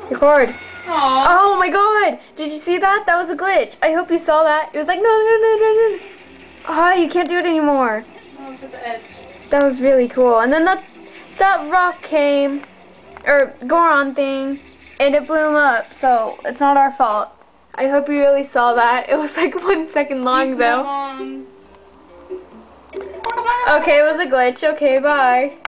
Record. Aww. Oh my god! Did you see that? That was a glitch. I hope you saw that. It was like, no, no, no, no, no. Ah, you can't do it anymore. Oh, it's at the edge. That was really cool. And then that rock came, or Goron thing, and it blew him up. So it's not our fault. I hope you really saw that. It was like 1 second long Pizza though. bombs. Okay, it was a glitch. Okay, bye.